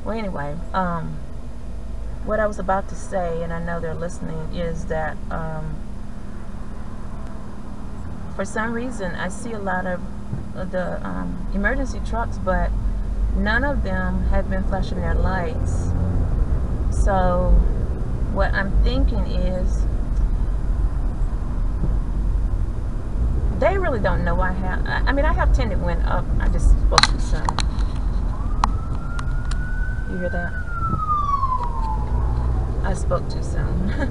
Well, anyway, what I was about to say, and I know they're listening, is that for some reason I see a lot of the emergency trucks, but none of them have been flashing their lights. So what I'm thinking is they really don't know I have tinted went up. I just spoke too soon. You hear that? I spoke too soon.